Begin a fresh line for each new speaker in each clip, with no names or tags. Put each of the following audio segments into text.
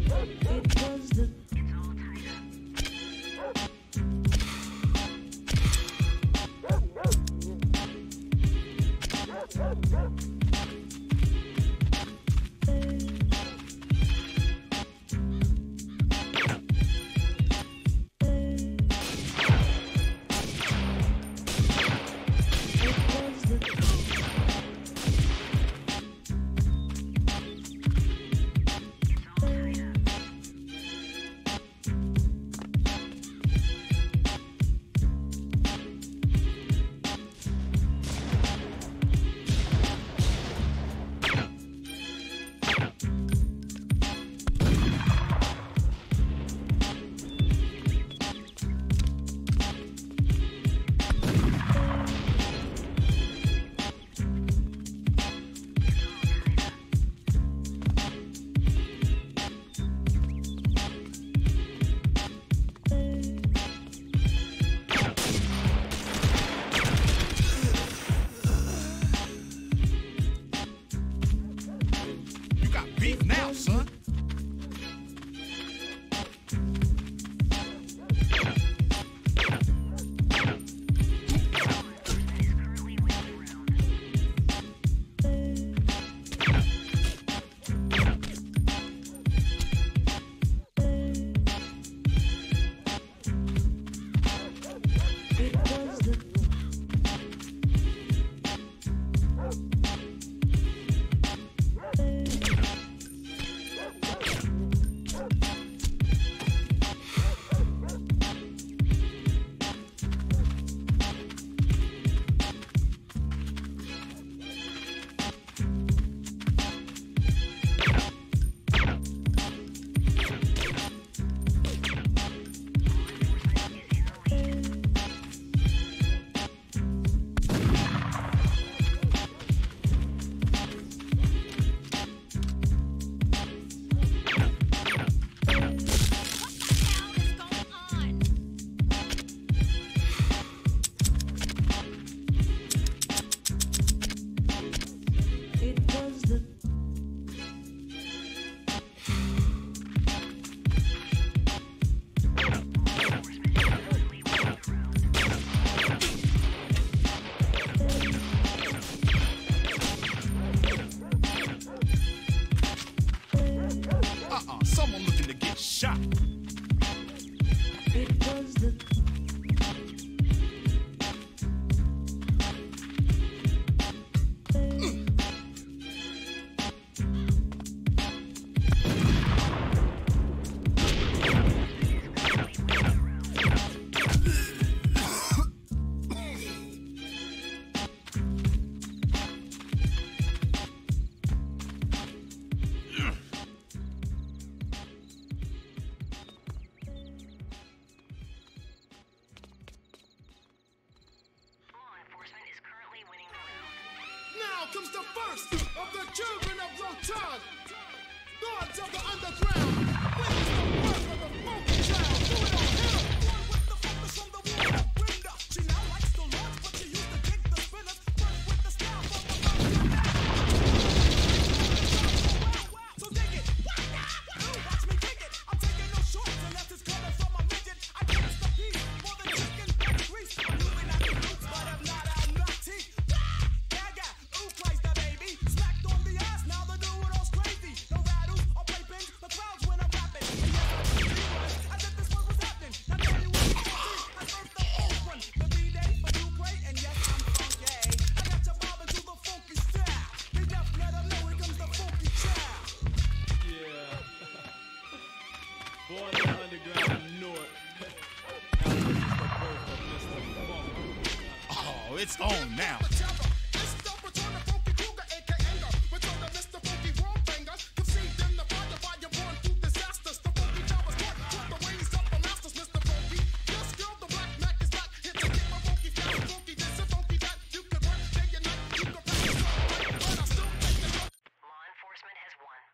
It was the
You got beef now, son.
it was the it was the
Someone looking to get shot.
it was the
Now comes the first of the children of Rotan, gods of the underground. Witness the birth of the funky child. Do it on him. Born with the focus on the wall of Brenda. She now likes the lords, but she used to dig the spinners. First with the style from the mountain. So dig it. Watch me kick it. I'm taking no shorts unless it's coming from a midget. I catch the beat for the chicken and grease. I'm moving at the roots, but I'm not out of teeth. Ooh, Christ, the baby. Smacked on the ass, now they're doing all crazy. No rattles or playpins, the crowds when I'm rapping. And yes, I'm as if this one was happening. Now tell you what you can see. I served the old one. The B-Day for you play, and yes, I'm funky. I got you bobbing to the funky style. Be deaf, let them know here comes the funky child.
Yeah. Born in the underground north. Now this is the birth of Mr. Funk.
Oh, it's on now.
It's the return of Funky Kruger, aka return of Mr. Funky Warbanger. Conceived in the fire born through disasters. The funky child was taught the ways of the masters, Mr. Funky. This girl, the black Mac is back. Here to get my funky style, funky this and funky that. You can work day and night, you can practice all night, but I still take the
Law enforcement has won.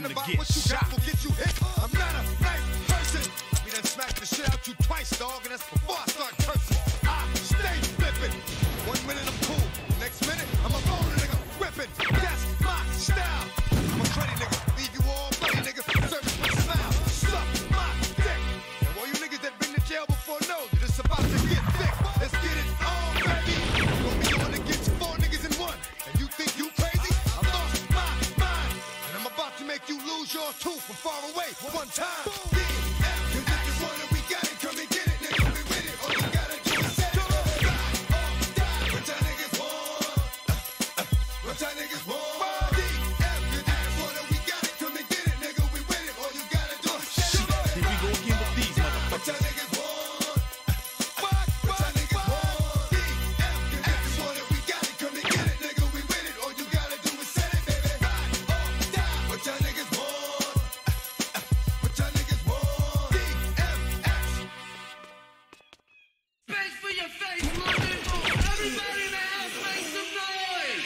looking to
about
get
what you got
shot.
will get you hit. I'm not a nice person. We done smacked the shit out you twice, dog, and that's before I start cursing. I stay flipping. 1 minute I'm cool, next minute I'm a roller nigga whipping. That's my style. I'm a cruddy nigga, leave you all bloody nigga. Service with a smile, suck my dick. And all you niggas that been to jail before know that it's about to get thick. Let's get it on, baby. You gonna be going against 4 niggas in one, and you think you crazy? I lost my mind, and I'm about to make you lose yours too from far away. One time. Cause if you want it, we got it. Come and get it, nigga. We with it. All you gotta do is set it. Ride or die. What y'all niggas want? What y'all niggas want? Cause if you want it, we got it. Come and get it, nigga. We with it. All you gotta do is set it.
Here we go again with these
What
motherfuckers.
y'all niggas want? What y'all niggas want? Cause if you want it, we got it. Come and get it, nigga. We with it. All you gotta do is set it, baby. Ride or die. What y'all niggas want? What y'all niggas want? DMX.
Space for your face, my people. Everybody in the house, make some noise.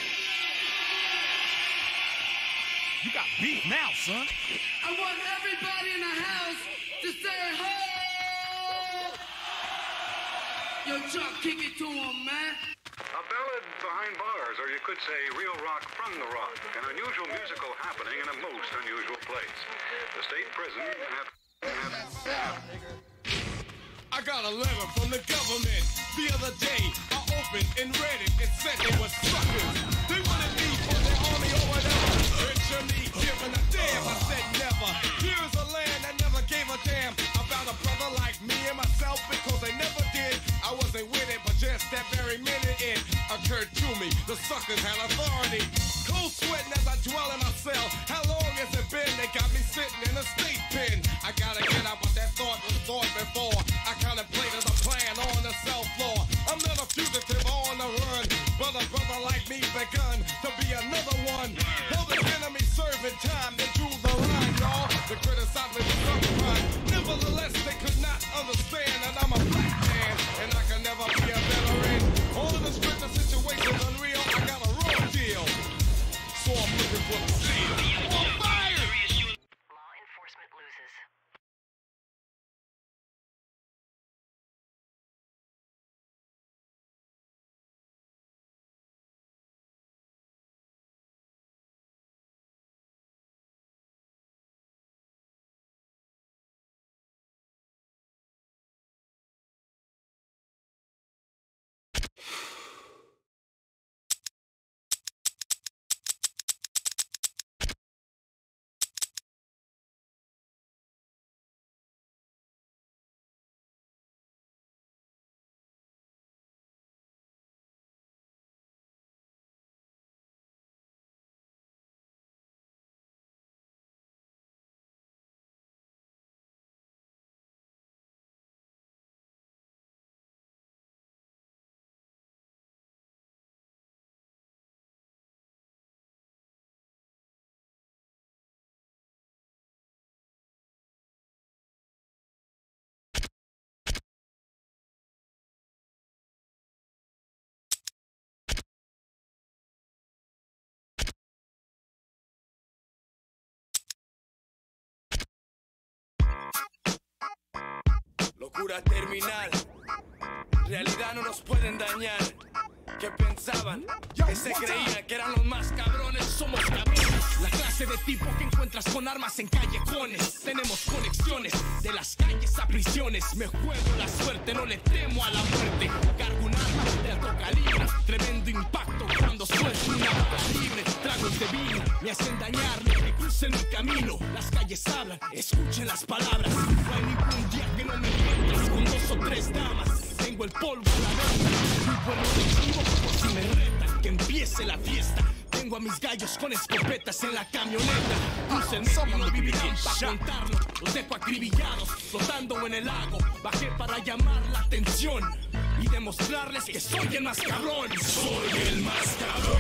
You got beef now, son.
I want everybody in the house to say ho. Yo, Chuck, kick it to him, man.
A ballad behind bars, or you could say real rock from the rock, an unusual musical happening in a most unusual place. The state prison
I got a letter from the government the other day. I opened and read it. It said they were suckers. They wanted me for their army or whatever. Picture me giving a damn. I said never. Here's a land that never gave a damn about a brother like me and myself because they never did. I wasn't with it, but just that very minute it occurred to me. The suckers had authority. Cold sweating as I dwell in my cell. How long has it been? They got me sitting in a state pen. I gotta get out, but that thought was thought before. I contemplated a plan on the cell floor. I'm not a fugitive on the run, but a brother like me begun to be another one. Held the enemy serving time, they drew the line, y'all. They criticized me for some crime. Nevertheless, they could not understand that I'm a black man, and I can never be a veteran. All of the scripture situations unreal, I got a raw deal. So I'm looking for the seal. On fire!
Law enforcement loses.
Locura terminal, realidad no nos pueden dañar. ¿Qué pensaban? Que se creían que eran los más cabrones. Somos cabrones. La clase de tipo que encuentras con armas en callejones. Tenemos conexiones de las calles a prisiones. Me juego la suerte, no le temo a la muerte. Cargo un arma de alto calibre. Tremendo impacto cuando suelto una bala libre. Tragos de vino me hacen dañar lo que cruce mi camino. Las calles hablan, escuchen las palabras. No hay ningún día que no me encuentres con 2 o 3 damas. Tengo el polvo a la venta. Mi pueblo de chivo por si me retan. Que empiece la fiesta. Tengo a mis gallos con escopetas en la camioneta. Crucenme y no vivirán pa' contarlo. Los dejo acribillados, flotando en el lago. Bajé para llamar la atención y demostrarles que soy el más cabrón. Soy el más cabrón.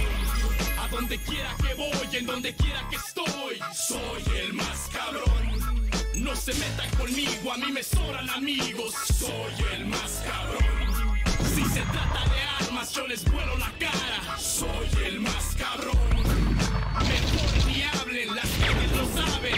A donde quiera que voy, en donde quiera que estoy, soy el más cabrón. No se metan conmigo, a mí me sobran amigos. Soy el más cabrón. Si se trata de armas, yo les vuelo la cara. Soy el más cabrón. Mejor ni hablen, las calles lo saben.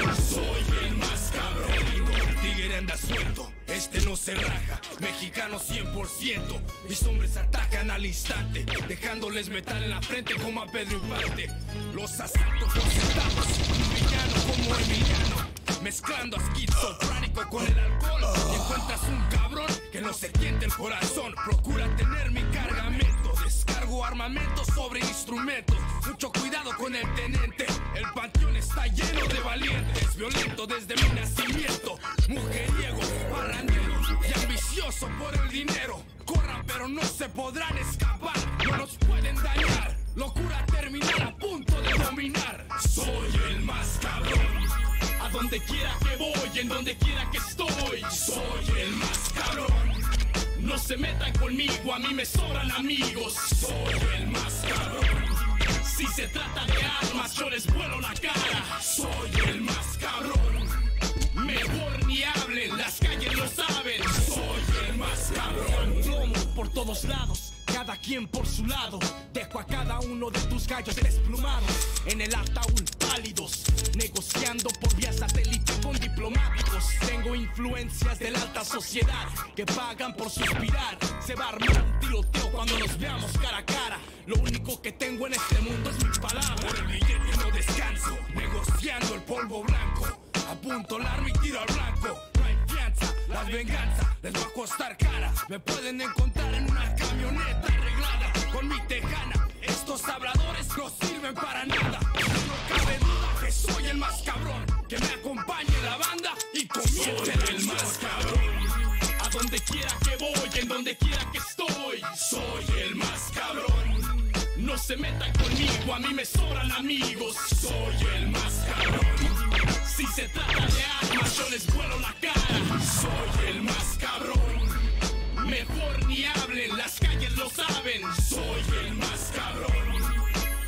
se raja, mexicano 100%. Mis hombres atacan al instante, dejándoles metal en la frente como a Pedro Infante. Los asaltos, los centavos, un villano como Emiliano, mezclando a esquizofrénico con el alcohol. Y encuentras un cabrón que no se tiente el corazón. Procura tener mi cargamento, descargo armamento sobre instrumentos. Mucho cuidado con el teniente, el panteón está lleno de valientes. Violento desde mi nacimiento, mujeriego, parrandero y ambicioso por el dinero. Corran pero no se podrán escapar, no nos pueden dañar. Locura terminal a punto de dominar. Soy el más cabrón, a donde quiera que voy, en donde quiera que estoy. Soy el más cabrón, no se metan conmigo, a mí me sobran amigos. Soy el más cabrón, si se trata de armas yo les vuelo la cara. Soy el más cabrón, mejor ni hablen, las calles lo saben. Soy el más cabrón. Plomo por todos lados, cada quien por su lado. Dejo a cada uno de tus gallos desplumados en el ataúd pálidos, negociando por vía satélite con diplomáticos. Tengo influencias de la alta sociedad que pagan por suspirar. Se va a armar un tiroteo cuando nos veamos cara a cara. Lo único que tengo en este mundo es mi palabra. Por el billete no descanso, negociando el polvo blanco. Apunto el arma y tiro al blanco. No hay fianza, la venganza les va a costar cara. Me pueden encontrar en una camioneta arreglada con mi tejana. Estos habladores no sirven para nada. No cabe duda que soy el más cabrón. Que me acompañe la banda y comience el más cabrón. A donde quiera que voy, en donde quiera que estoy. Soy el más cabrón, no se metan conmigo, a mí me sobran amigos. Soy el más cabrón, si se trata de armas yo les vuelo la cara. Soy el más cabrón, mejor ni hablen, las calles lo saben. Soy el más cabrón.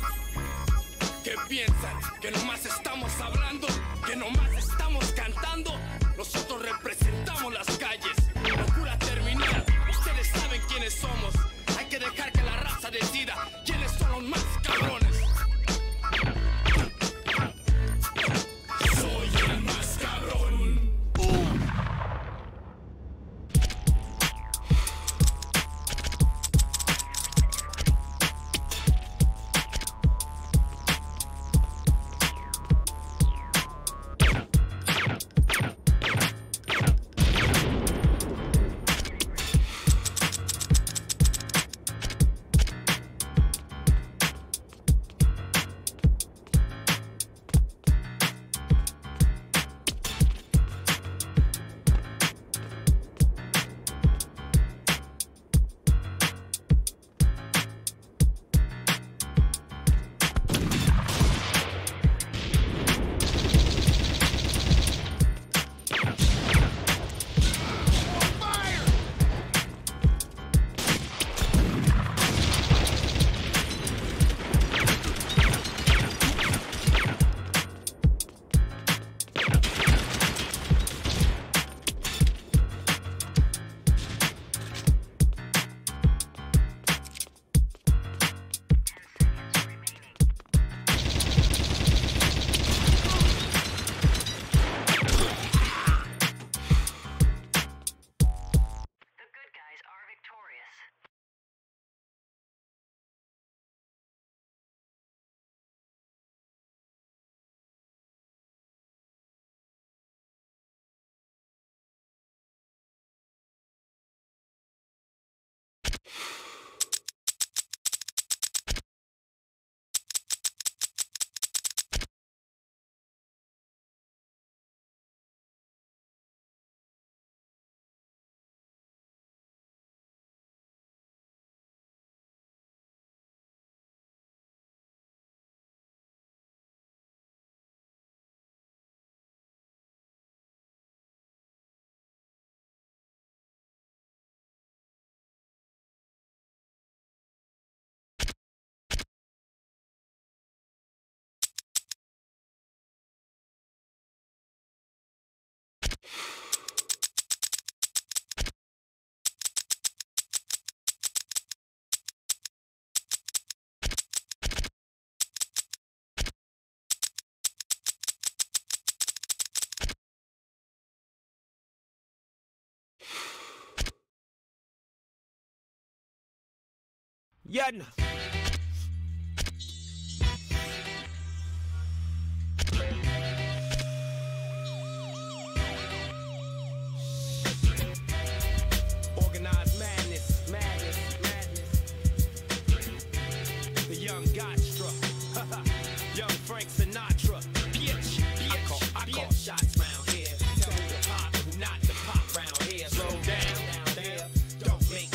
¿Qué piensan? ¿Que nomás estamos hablando? ¿Que nomás estamos cantando? Nosotros representamos las calles. Locura terminal, ustedes saben quiénes somos. Hay que dejar que la raza decida quiénes son los más cabrones. Soy el más cabrón.
Yen. Organized madness, madness, madness. The young Gotcha. Young Frank Sinatra. Bitch, bitch, I call shots round here. Tell me to pop, who not to pop round here. Slow down there, don't make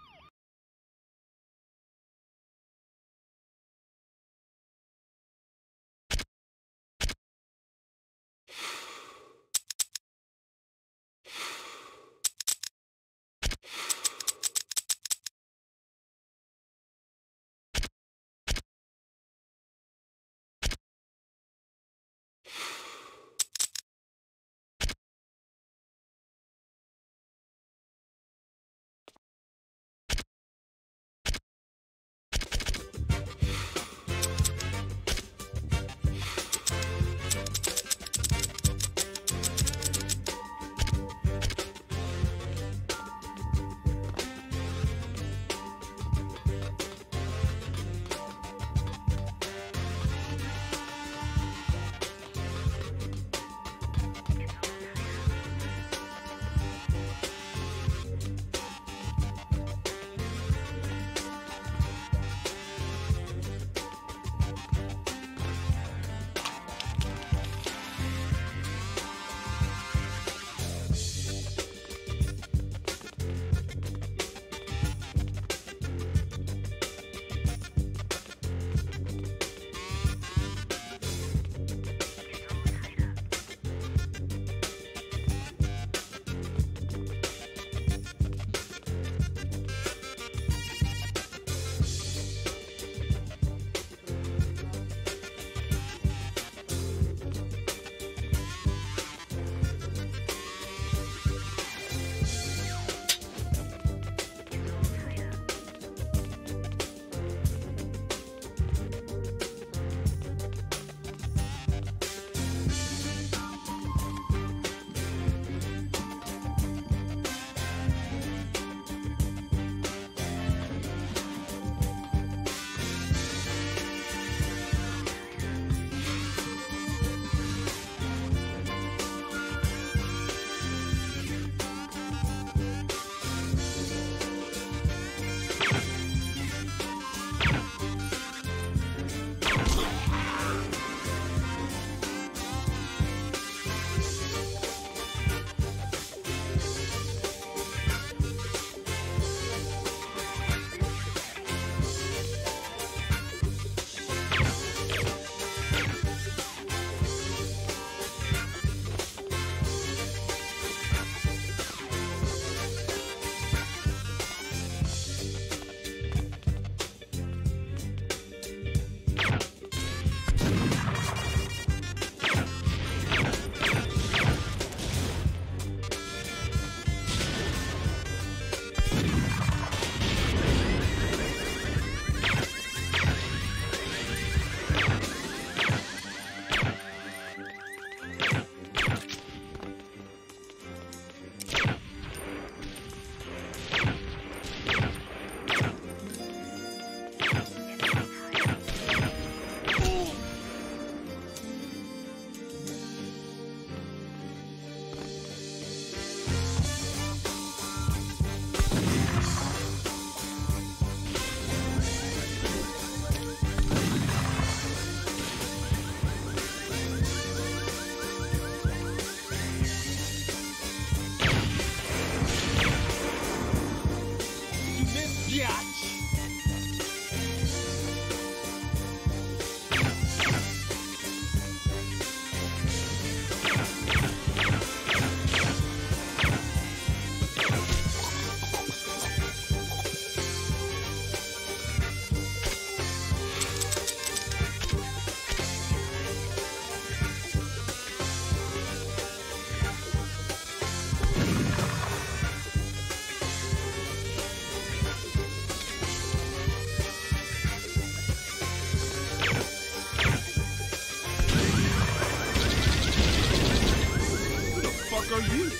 fuck are you?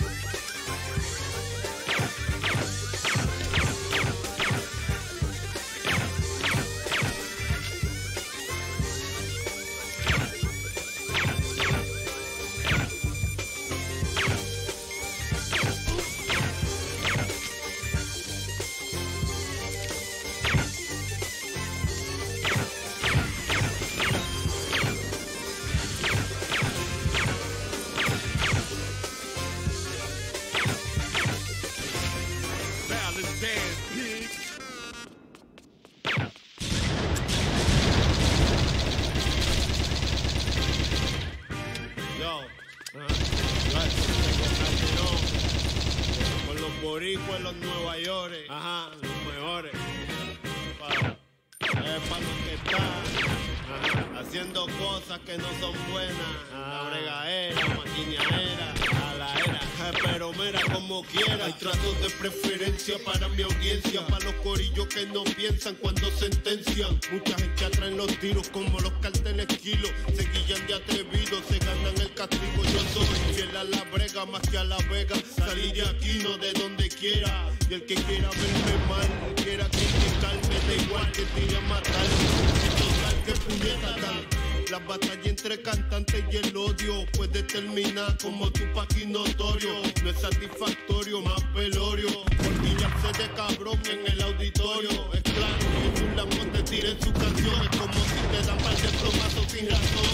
mejores. Ajá, los mejores. Para los que están haciendo cosas que no son buenas. La bregadera, maquiñadera, a la era. Pero mira como quiera. Hay tratos de preferencia para mi audiencia. Para los corillos que no piensan cuando sentencian. Mucha gente atrae los tiros como los carteles kilos. Se guillan de atrevidos, se ganan el castigo. Yo soy fiel a la brega más que a la vega. Salir de aquí, no de donde quiera. Y el que quiera verme mal, quiera criticarme, da igual que tire a matar. Total, que puñeta dan. La batalla entre cantantes y el odio puede terminar como Tupac y Notorio. No es satisfactorio, más velorio. Orquillarse de cabrón en el auditorio. Es claro que un lamón te tire en sus canciones. Como si te dan par de plomazos sin razón.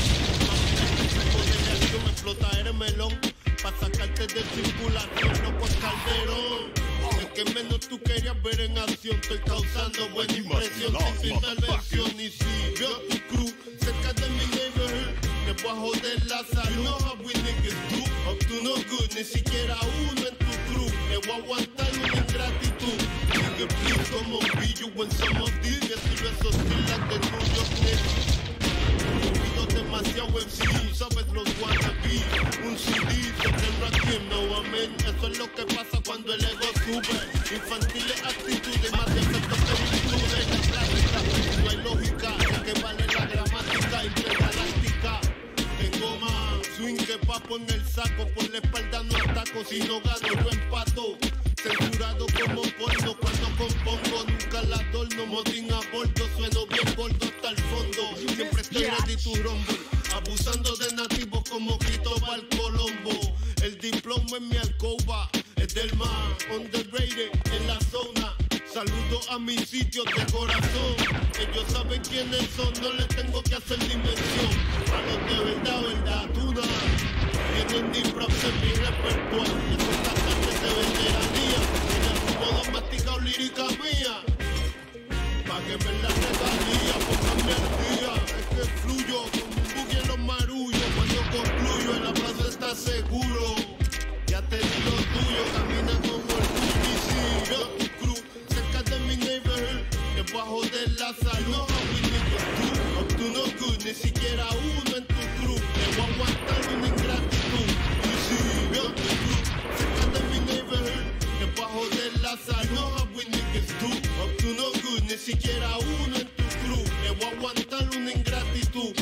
De reacción explota el melón. Pa' sacarte de circulación, loco es Calderón. El que menos tú querías ver en acción. Estoy causando buena impresión sin tu intervención. Y si veo tu crew cerca de mi neighborhood, te voy a joder la salud. You know how we niggas do, up to no good. Ni siquiera uno en tu crew le voy a aguantar una ingratitud. Nigga, please come on, be you when some of these get to esos like the New York Knicks. Demasiado MC, sabes los wannabe. Un CD se tendrá quien no amén. Eso es lo que pasa cuando el ego sube. Infantiles actitudes, más defectos que virtudes. La práctica, no hay lógica, ya que vale la gramática intergaláctica. Tengo más swing que papo en el saco. Por la espalda no ataco, si no gano yo empato. Censurado como porno cuando compongo, nunca la adorno. Motín a bordo, sueno bien gordo hasta el fondo. Siempre estoy ready to rumble, abusando de nativos como Cristóbal Colombo. El diploma en mi alcoba es del más underrated en la zona. Saludo a mis sitios de corazón. Ellos saben quiénes son, no les tengo que hacer dimensión. A los de verdad, tuna. Tienen disfraz en mi repertorio. Esos cantantes de veteranía. En el modo masticado lírica mía. Páguenme la regalía, pónganme al día. Es que fluyo como un buggy en los marullos. Cuando concluyo el abrazo está seguro. Ya te di lo tuyo, camina como el orgullo. Y si veo tu crew cerca de mi neighborhood, te voy a joder la salud. Up to no good, ni siquiera uno en tu crew. Te voy a aguantar una ingratitud. Y si veo tu crew cerca de mi neighborhood, te voy a joder la salud. Up to no good, ni siquiera uno en tu crew. Le voy a aguantar una ingratitud.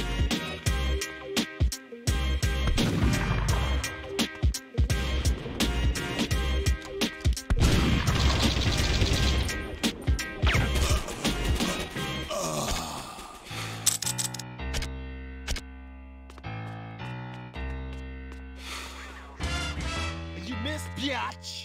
You miss biatch.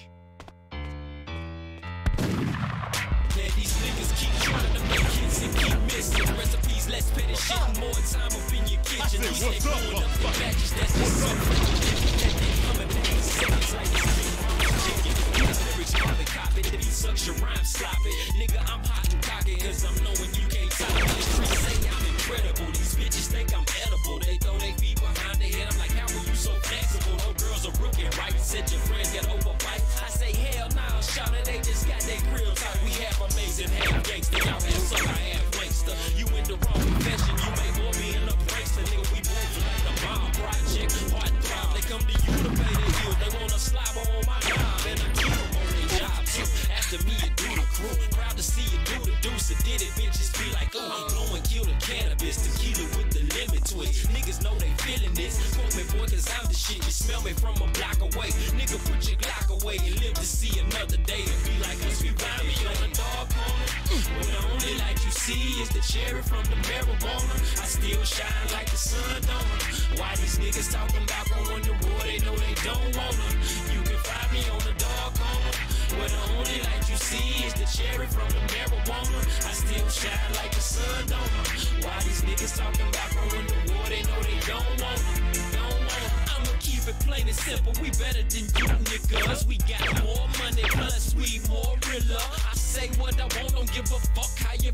These niggas keep trying to make hits and keep missing recipes. Let's pay the shit and more time up in your kitchen. We stay going up the batches. That's the something. That they coming back seconds like this chicken. These lyrics carbon copy. That he sucks your rhyme sloppy. Nigga, I'm hot and cocky cause I'm knowing you can't top it. The streets say I'm incredible. These bitches think I'm edible. They throw their feet behind their head. I'm like, how are you so flexible? No girls are rookie, right? Said your friends got overbite. I say, hell nah, shout it. They just got their grills out. We have amazing, half gangster. Y'all have some, I have gangster. You in the wrong profession. You may more be in a prankster. Nigga, we move like the bomb project. Hard throb. They come to you to pay their bills. They wanna slobber on my job. And I keep them on their job too. After me, you do the crew. Proud to see you do the deuce. Did it, bitches be like, oh, blow and kill the cannabis. Tequila with the lemon twist. Niggas know they feeling this. Quote me, boy, cause I'm the shit. You smell me from a block away. Nigga, put your Glock away and live to see another day. And be like, us, we find me on the dog corner. When the only light you see is the cherry from the marijuana. I still shine like the sun, don't I? Why these niggas talking about going to war? They know they don't wanna. You can find me on the dog corner. Where the only light you see is the cherry from the marijuana. I still shine like the sun, don't I? Why these niggas talking about going to war? They know they don't wanna. I'ma keep it plain and simple. We better than you niggas. We got more money, plus we more realer. I say what I want, don't give a fuck how you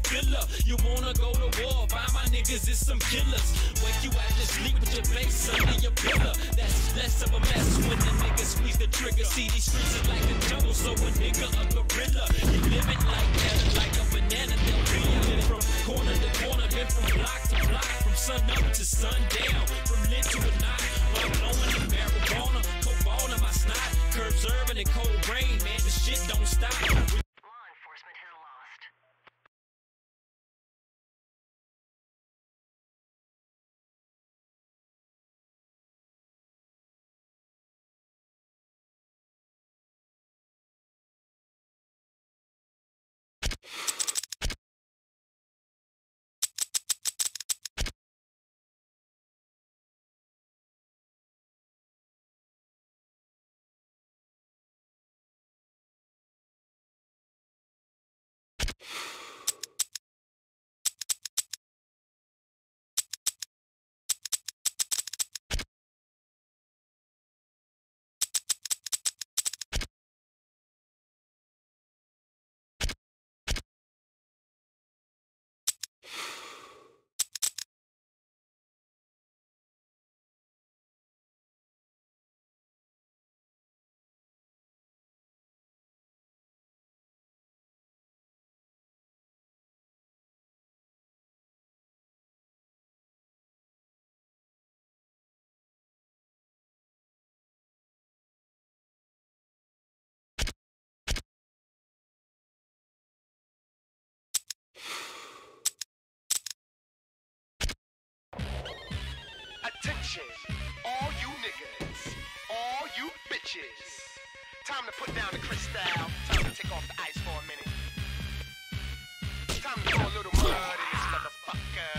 filler. You wanna go to war, find my niggas is some killers. Wake you out to sleep with your face under your pillow. That's less of a mess when the niggas squeeze the trigger. See, these streets are like a jungle, so a nigga a gorilla. You living like that, like a banana, they'll be living from corner to corner, been from block to block, from sun up to sundown, from lit to a knot. While blowing the marijuana, coke ball in my snot, curb serving and cold rain, man, the shit don't stop.
Law enforcement has lost.
Attention, all you niggas, all you bitches. Time to put down the crystal. Time to take off the ice for a minute. Time to throw a little mud in this motherfucker.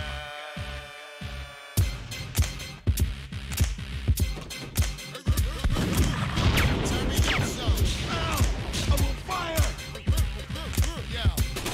Turn me up some. I'm on fire. Yeah.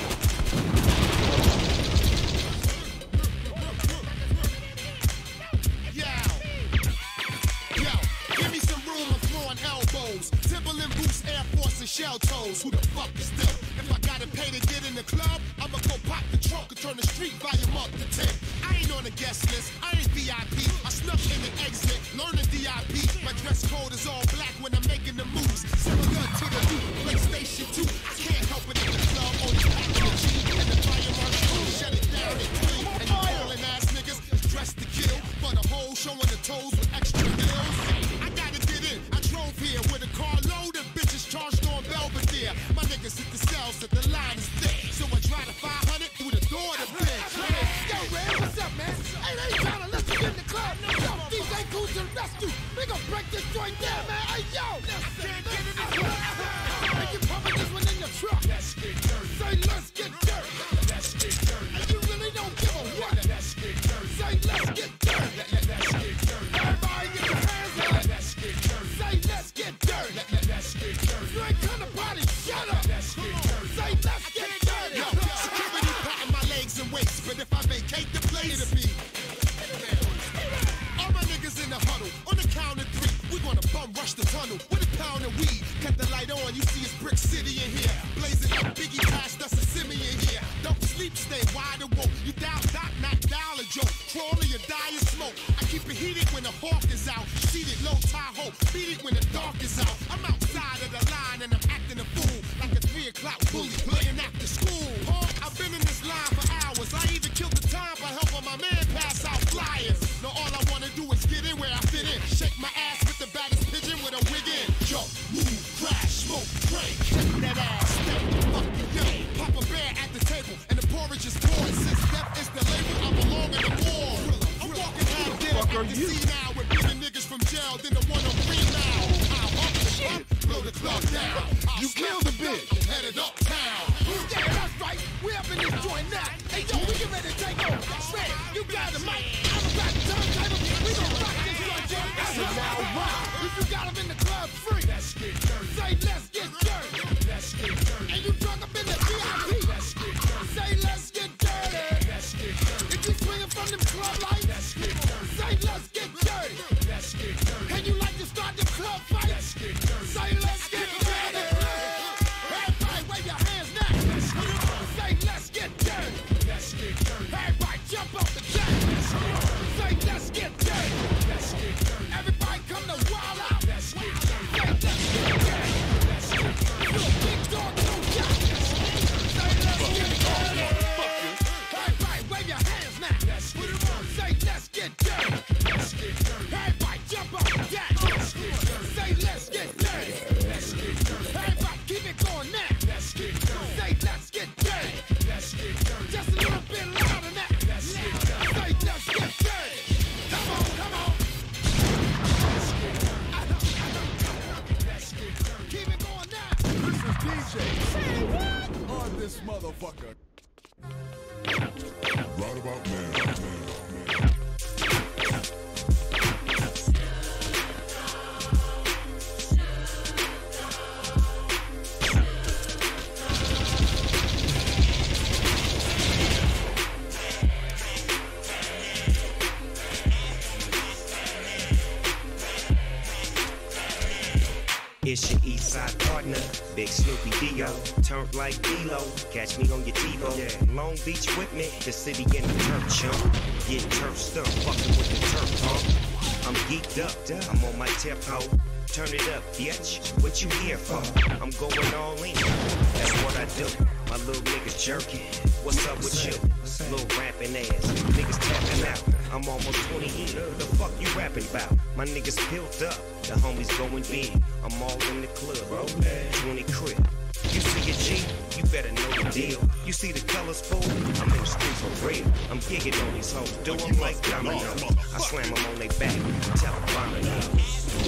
Give me some room, I'm throwing elbows. Timberland boots, Air Force, and shell toes. Who the fuck is them? If I gotta pay to get in the club, I'ma go pop the trunk and turn the street volume up to 10. I ain't on the guest list, I ain't VIP. I snuck in the exit, learn the DIP. My dress code is all black when I'm making the moves. Similar to the new PlayStation 2. I can't help it in the club, only pack the G. And the fire marshal, shut it down at 3. And you ballin' ass niggas is dressed to kill. For the whole showing the toes with extra heels. I gotta get in, I drove here with a car load of bitches charged on Belvedere. My niggas hit the cells that the line is thick. So I drive the 500 through the door to bed. Yo, Red, what's up, man? Hey, they ain't trying to let you in the club. Yo, DJ Cool to the rescue. We gon' break this joint down, man. Hey, yo. I can't get in this club. Hey, you pumping this one in your truck. Let's get dirty. Say, let's get dirty. Let's get dirty. And you really don't give a what. Let's get dirty. Say, let's get dirty. Let's get dirty. Everybody get your hands up. Let's get dirty. Say, let's get dirty. Let's get dirty. You ain't come to party. Shut up. Let's get dirty. Say, let's get dirty. Yo, security patting my legs and waist, but if I vacate the place, it'll be. All my niggas in the huddle, on the count of 3, we gonna bum rush the tunnel with a pound of weed. Cut the light on, you see it's Brick City in here. Blazing up, Biggie passed us a Simeon here. Don't sleep, stay wide awoke. You dial dot, not dial a joke. Crawl or you die in smoke. I keep it heated when the hawk is out. Seated low Tahoe, beat it when the dark is out. I'm outside of the line and I'm acting a fool. Like a 3 o'clock bully, playing after school. Hawk, I've been in this line for hours. I even killed the time by helping my man pass out flyers. Now all I wanna do is get in where I fit in. Shake my ass with the baddest pigeon with a wig in. Jump, move, crash, smoke, break. Shake that ass, step, fucking yo. Papa Bear at the table, and the porridge is poured. Since death is the label, I belong in the war. I'm walking half dead at the sea now with bigger niggas from jail than the one on Green now. I'll up the club, blow the club down. You killed the bitch, headed uptown. Yeah, that's right, we up in this joint now. Hey, yo, we get ready to take over. Man, you got the mic, I'm about the turntable. We gon' rock this joint, yo. That's a now rock. If you got them in the club free, let's get dirty. Say, let's get dirty. Let's get dirty. And you drunk up in the VIP, let's get dirty. Say, let's get dirty. Let's get dirty. If you swinging from them club lights, let's get dirty. Say, let's get dirty. Let's get dirty. And you like to start the club fight, let's get dirty. Say, let's get dirty. Everybody wave your hands now. Let's get dirty. Say, let's get dirty.
It's your east side partner, Big Snoopy Dio. Turned like D-Lo, catch me on your TiVo. Long Beach with me, the city in the turf chump. Get turf stumped, fucking with the turf pump. I'm geeked up, I'm on my tempo. Turn it up, bitch. What you here for? I'm going all in. That's what I do. My little niggas jerking. What's up with you? Little rapping ass. Niggas tapping out. I'm almost 20 in. The fuck you rapping about? My niggas built up. The homies going big. I'm all in the club. 20 crib. You see a G, you better know the deal. You see the colors, fool? I'm in the streets for real. I'm gigging on these hoes. Do them like dominoes. I slam them on their back. Tell them vomit.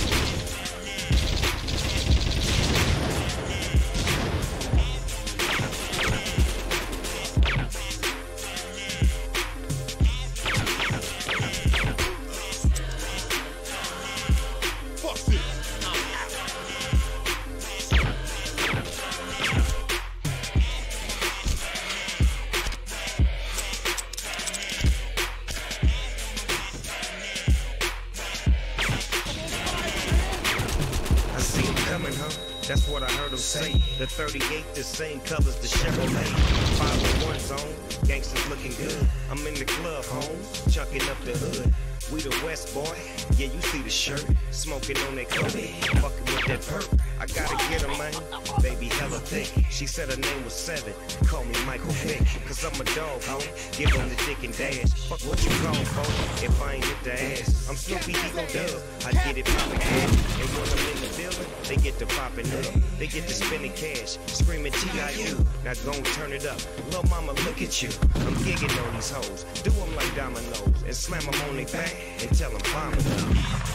That's what I heard them say. The 38, the same colors, the Chevrolet. 501 zone, gangsters looking good. I'm in the club, homes, chucking up the hood. We the West boy, yeah, you see the shirt. Smoking on that Kobe, fucking with that perk. I gotta get her, man, baby hella thick. She said her name was Seven, call me Michael Vick. Cause I'm a dog, ho, give him the dick and dash. Fuck what you call, folks, if I ain't hit the ass. I'm Snoopy Ego Dub, I get it poppin' good. And when I'm in the building, they get to poppin' up. They get to spending cash, screaming T.I.U. Now gon' turn it up, lil' mama look at you. I'm gigging on these hoes, do them like dominoes. And slam them on their back and tell them vomit up.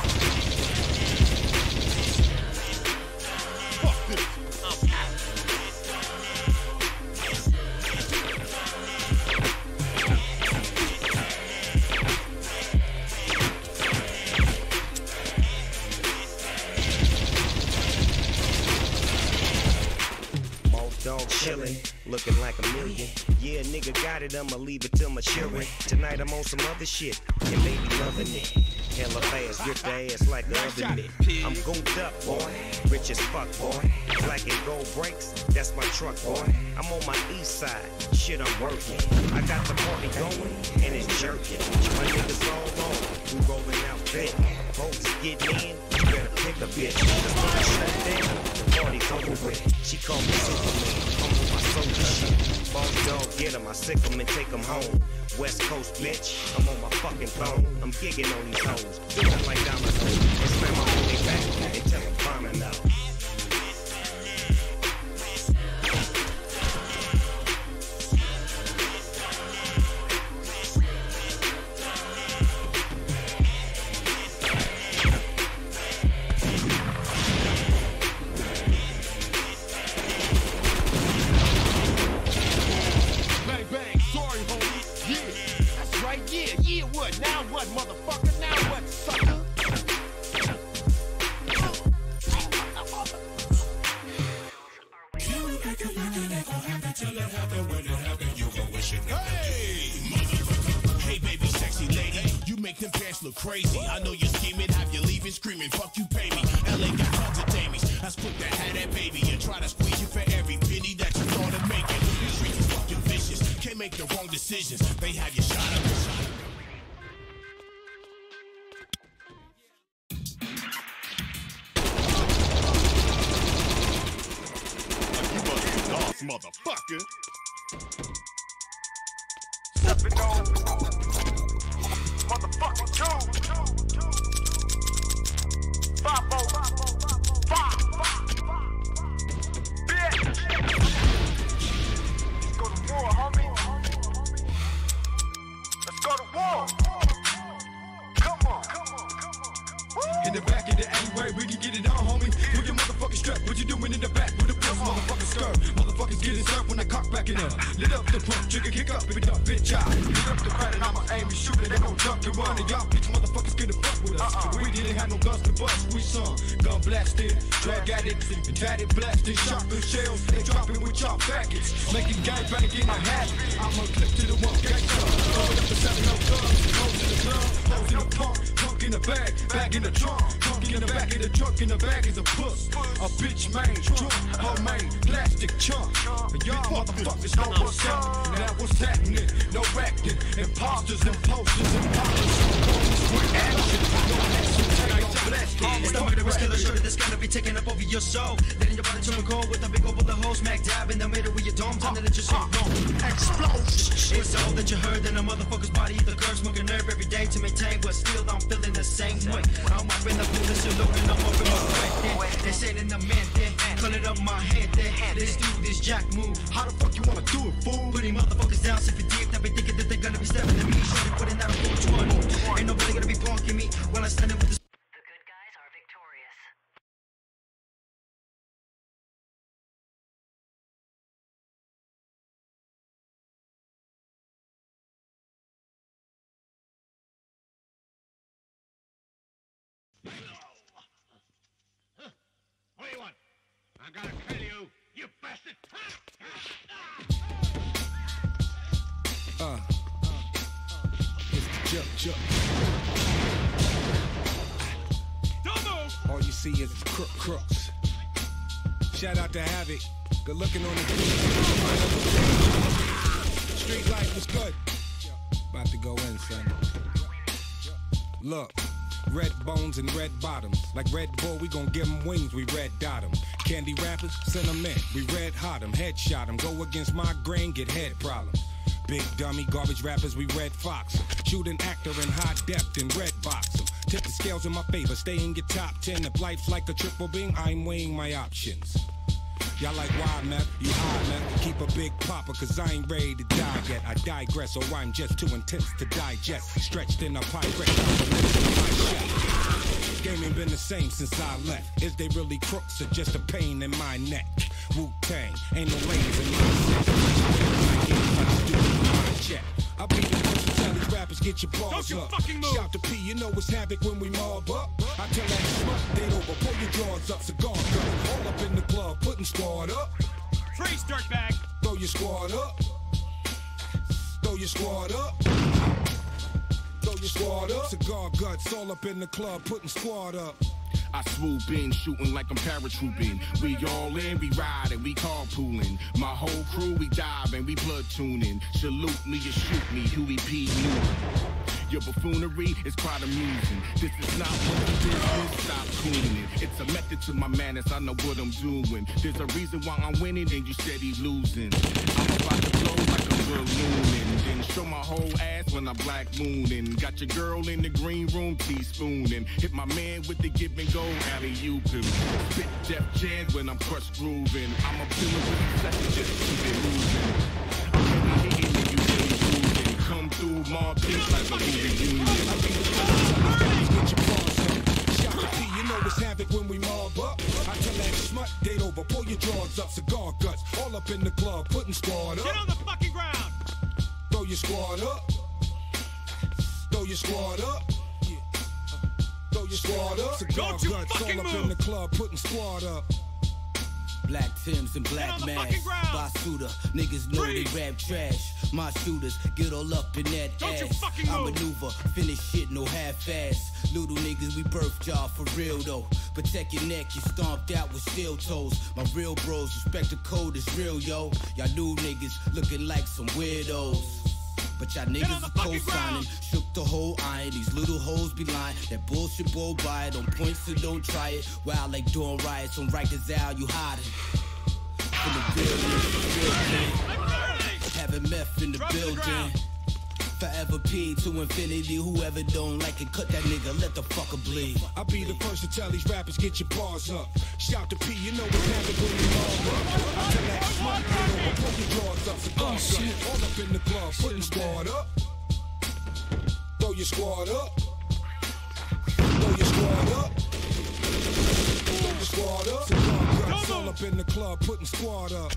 Fuck this.
Dog chillin', looking like a million. Yeah, nigga got it, I'ma leave it till my children. Tonight I'm on some other shit, and baby loving it. Hella fast, grip the ass like the oven mitt. I'm gooped up, boy, rich as fuck, boy. Black and gold brakes, that's my truck, boy. I'm on my east side, shit I'm working. I got the party going, and it's jerking. My niggas all on, we rolling out thick. Folks getting in, you better pick a bitch. Cause when I shut down, the party's over with. She call me Superman, I'm on my soldier shit. Boss dog, get him, I sick him and take him home. West Coast bitch, I'm on my fucking phone. I'm gigging on these hoes, feeling like dominoes. And slam my on their back and tell them bombing out.
Look crazy. I know you're scheming, have you leaving screaming, fuck you pay me. LA got tons of damies. That's quick to have that baby and try to squeeze you for every penny that you thought of making. The streets is fucking vicious, can't make the wrong decisions. They have you shot up and shot up.
Motherfucker.
Stepping on motherfucking two. 5-0. 5. Bitch. Let's go to war, homie. Let's go to war. Come on.
In the back of the alleyway, we can get it on, homie. With your motherfucking strap, what you doing in the back with the puss, motherfucking skirt? Motherfuckers getting served when I cock back it up. Lit up the pump, trigger kick up, if it up, bitch out. Lit up the crowd and I'ma aim and shoot it. They gon' duck and run and y'all bitch motherfuckers gonna fuck with us. We didn't have no guns to bust, we sung. Gun blasted, drug addicts, and tatted blasted. Shotgun shells, they dropping with y'all faggots. Making gangbang in a habit. I'm a clip to the one gangster. Throwing up the 7 guns, hoes in the club, hoes in the park, punk in the bag in the trunk in the back of the truck, in the bag is a puss. A bitch made, drunk, homemade, plastic chunk. And y'all motherfuckers know what's up. Now what's happening? No acting, imposters and posters and policies. With action, no action, take no blasting.
It's the murderous killer shooter that's gonna be taking up over your soul. Letting your body turn cold with a big old bullet hole smack dab in the middle with your dome. Turning it just so long. Explosion. It's all that you heard in a motherfucker's body. The curve smoking nerve every day to maintain, but still I'm feeling the same way. I'm up in the pool, it's looking up in my way. They're saying in the man there, call it up my head there. Let's do this jack move.
How the fuck you wanna do it, fool?
Putting motherfuckers down, so deep. I've been thinking that they're gonna be stepping to me. Shorty putting out a 420. Ain't nobody gonna be punking me while I'm standing with the
good guys are victorious.
What do you want? I gotta kill you, you bastard!
It's the Jup.
Don't move!
All you see is crooks. Shout out to Havoc. Good looking on the street life was good. About to go in, son. Look. Red bones and red bottoms. Like Red Bull, we gon' give them wings, we red dot them. Candy rappers, send them in, we red hot them. Headshot them, go against my grain, get head problems. Big dummy, garbage rappers, we red fox 'em. Shoot an actor in high depth and red box 'em. Tip the scales in my favor, stay in your top 10. If life's like a triple beam, I'm weighing my options. Y'all like wild meth, you high meth. Keep a big popper, cause I ain't ready to die yet. I digress, or I'm just too intense to digest. Stretched in a pirate, game ain't been the same since I left. Is they really crooks or just a pain in my neck? Wu-Tang, ain't no lanes in my set. I'll be the person to tell these rappers, get your balls up. Shout to P, you know it's havoc when we mob up. I tell that smut, they over, pull your drawers up, cigar gun. All up in the club, putting squad up.
Freeze, dirtbag!
Throw your squad up. Throw your squad up. Throw your squad up. Cigar guts, all up in the club, putting squad up.
I swoop in, shooting like I'm paratrooping. We all in, we riding, we carpooling. My whole crew, we diving, we platooning. Salute me or shoot me, Huey P. Newton. Your buffoonery is quite amusing. This is not what the business, stop cooning it. It's a method to my madness, I know what I'm doing. There's a reason why I'm winning and you steady losing. I'm about to blow like a ballooning. Then show my whole ass when I'm black mooning. Got your girl in the green room teaspooning. Hit my man with the give and go alley-ooping. Spit Def Jam when I'm crushed grooving. I'm a killer with the second, just keep it moving. I'm really hitting and you really moving. Come through mob things like a reunion.
Get your balls up. Shout to P, you know it's havoc when we mob up. I tell that smut, date over, pull your drawers up, cigar guts, all up in the club, putting squad up.
Get on the fucking ground!
Throw your squad up. Throw your squad up. Throw your squad up. Cigar guts, all up in the club, putting squad up.
Black Tims and black masks. Basuda, niggas know they rap trash. My shooters get all up in that ass. I maneuver, finish shit, no half-ass. Little niggas, we birthed y'all for real though. Protect your neck, you stomped out with steel toes. My real bros, respect the code is real, yo. Y'all new niggas looking like some weirdos. But y'all niggas are co-signing, shook the whole iron. These little hoes be lying, that bullshit blow by it. On point, so don't try it. Wild like doing riots on Rikers Isle, you hiding. For the real thing. Having meth in the building. Forever P to infinity. Whoever don't like it, cut that nigga, let the fucker bleed.
I'll be the first to tell these rappers, get your bars up. Shout to P, you know what's happening when we mob up. I tell that smart get over, pull your drawers up, cigar guts, all up in the club, putting squad up. Throw your squad up. Throw your squad up. Throw your squad up. Cigar guts, all up in the club, putting squad up.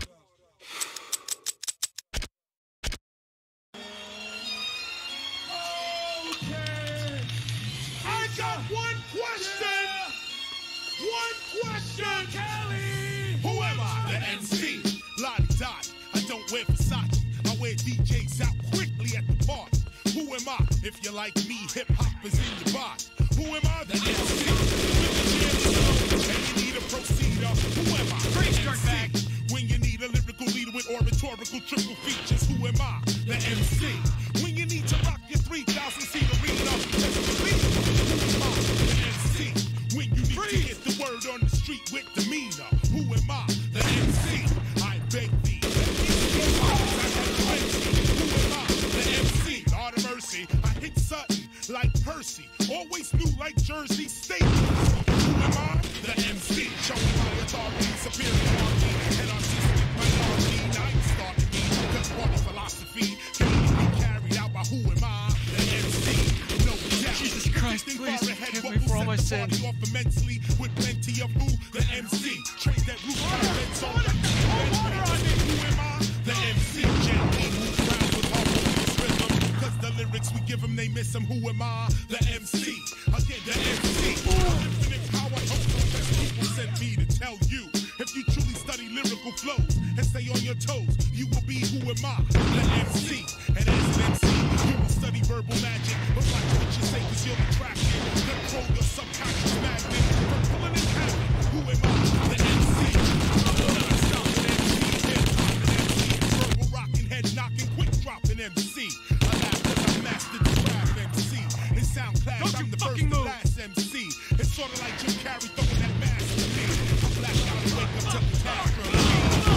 Who am I? The MC. Lottie Dottie. I don't wear Versace. I wear DJs out quickly at the party. Who am I? If you like me, hip hop is in your body. Who am I? The MC. When the jam is low and you need a proceeder, who am I? The MC. When you need a lyrical leader with oratorical triple features, who am I? The MC. When you need to rock your 3,000-seat arena, just believe, who am I? The MC. When you need to get the word on the street with demeanor, who am I? The MC. I beg thee, let me get who am I? The MC. Lord of mercy, I hit Sutton like Percy, always new like Jersey State. Who am I? The MC. Showing my authority, superiority, and artistic minority. Now you starting me, cause party philosophy can be carried out by who am I? The MC. No doubt.
Jesus Christ, please forgive me for all my sins.
Off immensely with plenty of who? The MC. Trade that root water on me. Who am I? The MC. Gently move around with harmonious rhythm, cause the lyrics we give them, they miss them. Who am I? The MC. Again, the MC. Infinite power, people send me to tell you. If you truly study lyrical flows and stay on your toes, you will be who am I? The MC. And as an MC, you will study verbal magic, but watch what you say, cause you'll attract it. Control your subconscious magnet from pulling and having. Who am I? The MC. Non-stop MC. Hip-hop MC. Verbal rocking, head knocking, quick dropping MC. I laugh cause I mastered the craft MC. In sound class, I'm the first and last MC. It's sort of like Jim Carrey throwing that mask to me. I'm blacked out and wake up to the task from me.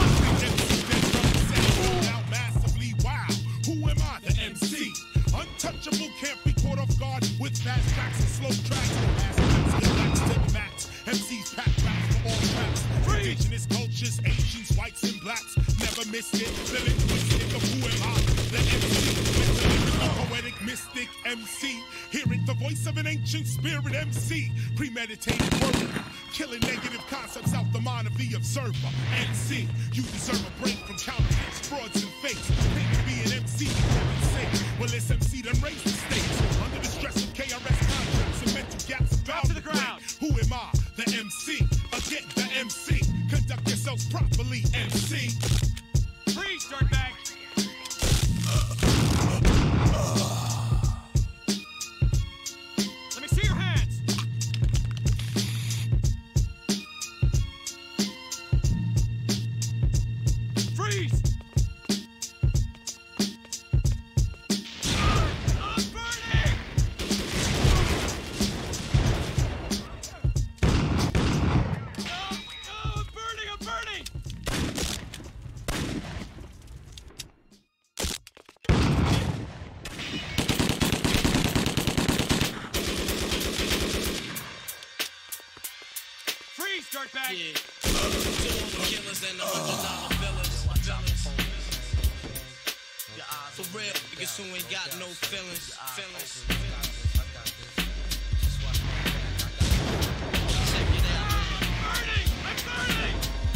Now massively, wow. Who am I? The MC. Untouchable, can't be caught off guard with fast tracks and slow tracks. Max, MCs pack raps for all tracks. Indigenous cultures, Asians, whites, and blacks. Never missed it. The linguistic of who am I? The MC. With the lyrical, poetic, mystic MC. Hearing the voice of an ancient spirit MC. Premeditated word. Killing negative concepts out the mind of the observer. MC. You deserve a break from counterfeits, frauds, and fakes. Think to be an MC, for heaven's sake. Well, this MC done raised the stakes. Under the stress of KRS contracts and mental gaps about to the ground. Who am I? The MC. Again, the MC. Conduct yourselves properly, MC.
Freeze, dirtbag. Let me see your hands. Freeze. Dirtbag.
Yeah. Killers and the $100 villains. For real, niggas who ain't got no feelings. Check it out. I'm burning.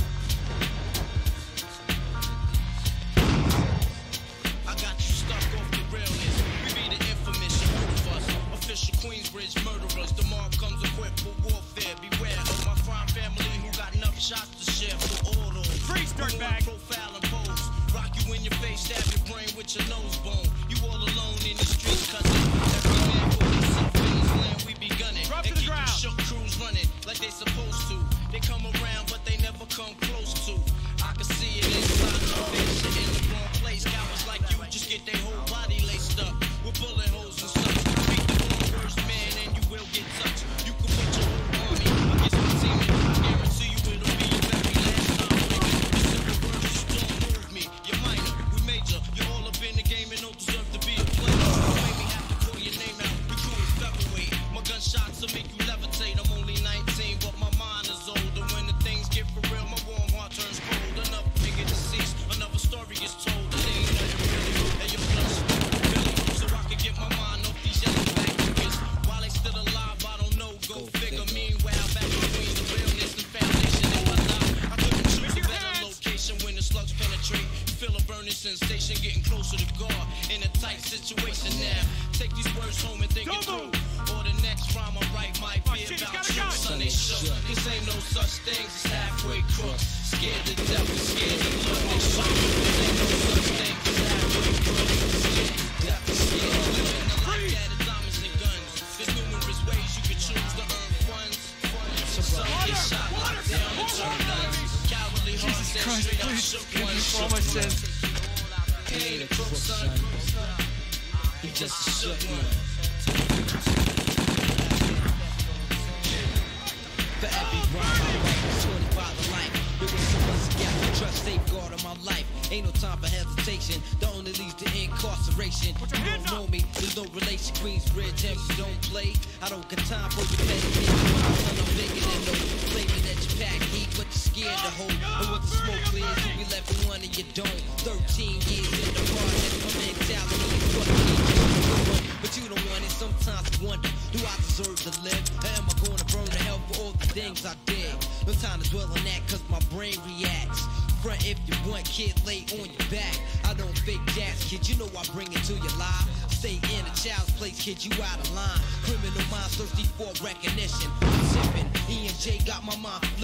I got you stuck off the realness. We be the infamous, you heard of us. Official Queensbridge murderers. The mob comes equipped for warfare. Beware of my crime family who got enough shots to share for all those.
Freeze, dirtbag.
Profile and pose. Rock you in your face, stab your brain with your nose bone. You all alone in the streets, cause every man for himself in his land, we be gunning.
Drop
and
to the
keep
ground.
the shook crews running like they supposed to. They come around, but they never come close to. I can see it inside your face, you're in the wrong place. Cowards like you just get their whole body laced up with bullet holes and stuff. Speak the wrong words, man, and you will get touched. You can put your whole army against my team, and I guarantee you it'll be your very last time. The simple words just don't move me. You're minor, we major. You're all up in the game and don't deserve to be a player. Don't make me have to call your name out. Your crew is featherweight. My gunshots will make you levitate. I'm only 19, but my mind is older. When the things get for real, my warm heart turns cold. Another nigga deceased, another story is told. It ain't nothing really, and your blood's really. So I can get my mind off these yellow back niggas. While they still alive, I don't know. Go figure. Meanwhile, back between the realness and foundation, if I lie, I couldn't choose a better location when the slugs penetrate. You feel a burning sensation, getting closer to God. In a tight situation now. Take these words home and think it through. Or the next rhyme I write might be about you. Son, they shook. This ain't no such thing as halfway crooks. Scared to death and scared to look. They shook. This ain't no such thing as halfway crooks. Scared to death and scared to live in the life that is diamonds and guns. There's numerous ways you can
It's just a short one. For every rhyme I write, shorty by the life. There was so much got to trust, safeguard of my life. Ain't no time for hesitation. The only leads to incarceration. You don't know me, there's no relation. Queensbridge, MC don't play. I don't got time for your petty games. Son, I'm bigger than no flavor that you pack heat, but you're scared to hold. And what the smoke clears, you be left with one and you don't. 13 years in the project, my mentality is what but you don't want it. Sometimes I wonder, do I deserve to live? Or am I going to burn to hell for all the things I did? No time to dwell on that, cause my brain reacts. Front if you want, kid, lay on your back. I don't fake jazz, kid, you know I bring it to your life. Stay in a child's place, kid, you out of line. Criminal minds thirsty for recognition. I'm sipping, E&J got my mind flipped.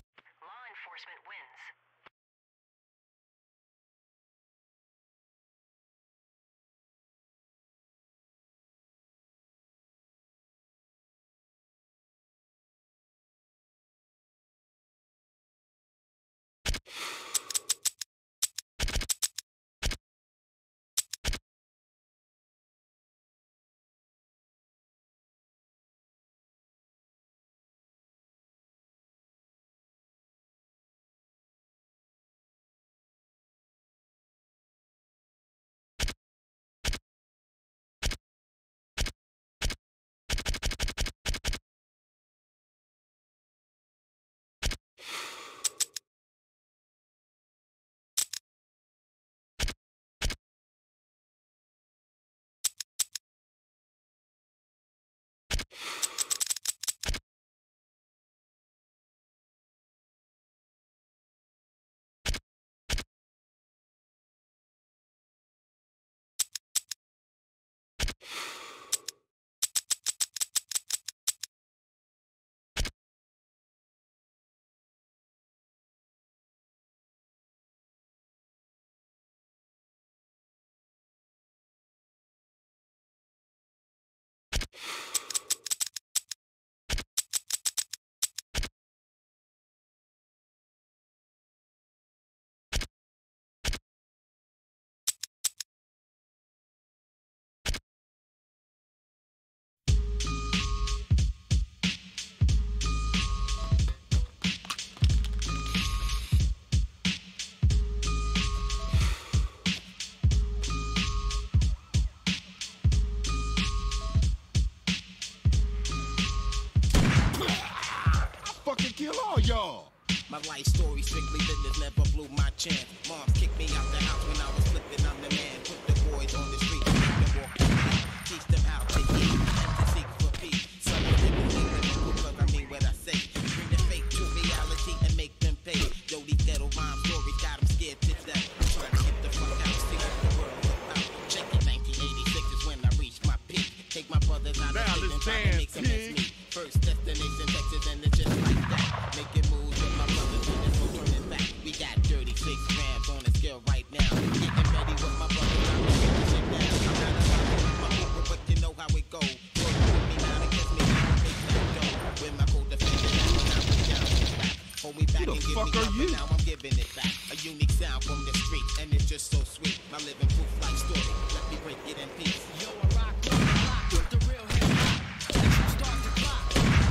Kill all y'all.
My life story, strictly business, never blew my chance. Mom kicked me out the house when I was flipping, I'm the man. Put the boys on the street, make them walk the beat. Teach them how to eat and to seek for peace. Some of them believe in people, cause I mean what I say. Bring the fake to reality and make them pay. Yo, these ghetto rhyme stories got them scared to death. I'm trying to get the fuck out, see what the world about. Check it, 1986 is when I reached my peak. Take my brothers out of state and try to make them as me. First destination, Texas, and it's just like that. Making moves with my brothers, and there's no turning back. We got 36 grams on the scale right now. Getting ready with my brothers, I'm getting shit down. I'm not about my people, but you know how it goes. Work with me now to get me to make that dough. With my co-defender, now when I was down to back. Hold me back and give me up, and now I'm giving it back. A unique sound from the street, and it's just so sweet. My living proof like story, let me break it in peace. Yo, I rock with the real hip-hop. Start the clock.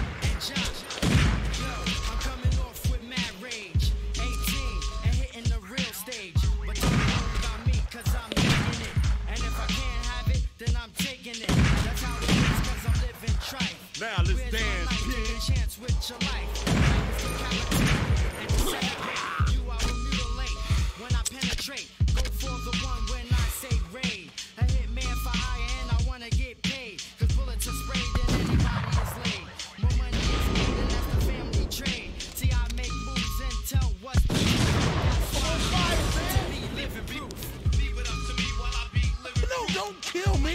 Yo, I'm coming off with mad rage. 18 and hitting the real stage. But don't know about me, cause I'm making it. And if I can't have it, then I'm taking it. That's how it is, cause I'm living trife.
Now let's dance,
take a chance with your life. And to celebrate, you I will mutilate. When I penetrate, go for the one when I say raid. A hitman for hire and I wanna get paid. Cause bullets are sprayed and anybody is laid. More money is made and that's the family trade. See, I make moves and tell what's the truth. That's why to me living proof. Leave it up to me while I be living.
No, don't kill me.